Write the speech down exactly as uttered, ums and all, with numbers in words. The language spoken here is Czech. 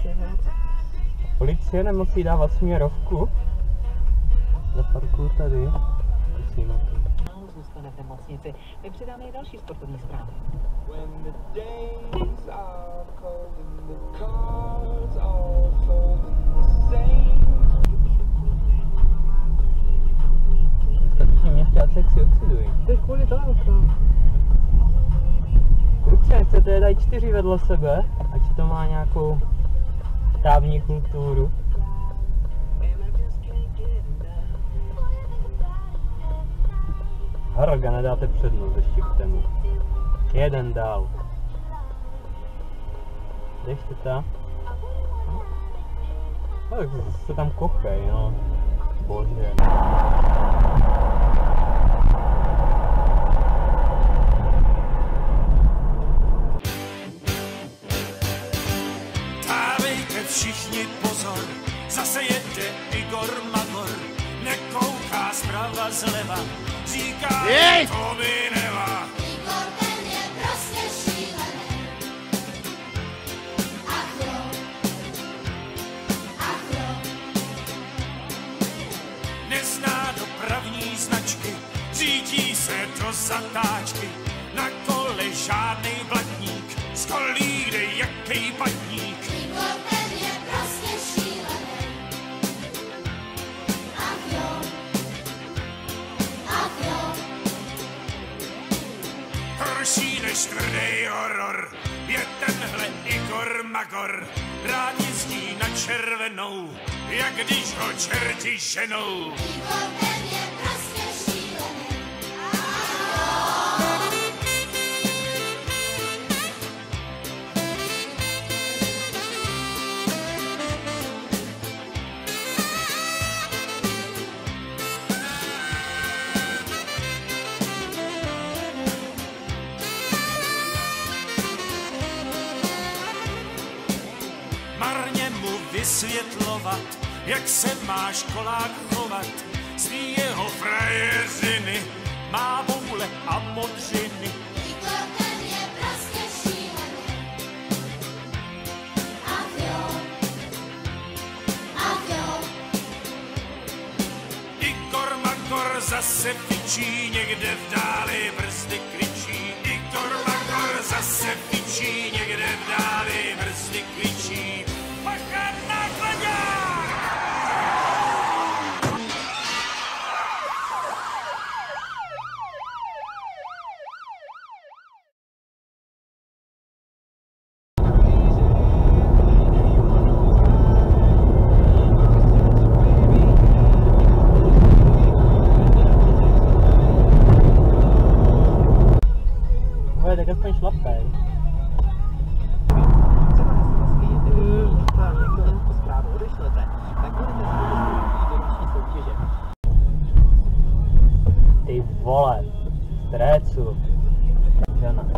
Policie nemusí dávat směrovku. Zaparkuju tady. Prosím. Zůstane v nemocnici. My přidáme i další sportovní zprávy. Dneska měšťáci si oxidují. To je kvůli tomu. Kluci, nechcete je dají čtyři vedle sebe, ať to má nějakou štávní kulturu. Hroga, nedáte přednost ještě k tomu. Jeden dál. Jdeš ta? No, tak se tam kochej, no. Bože. Dávejte všichni pozor, zase jede Igor Magor, nekouká zprava zleva, říká, Jej! To mi nevá. Igor, ten je prostě šílený. Ach jo, ach jo. Nezná dopravní značky, řídí se do zatáčky, na kole žádnej blatník, z kolí jde jakej padník. Igor, ten je prostě šílený. Ach jo, ach jo. Horší než tvrdý horor je tenhle Igor Magor. Rád jezdí na červenou, jak když ho čerti ženou. Igor, ten je prostě šílený. Marně mu vysvětlovat, jak se má školák chovat. Zví jeho frajeřiny, má boule a modřiny. Igor, ten je prostě šílený. Ach jo, ach jo. Igor Magor zase fičí, někde v dáli brzdy kričí. Igor Magor zase fičí, někde v dáli brzdy kričí. Bacha na chladák! Hele, tak aspoň šlapej. Ty vole, strécu. Žena.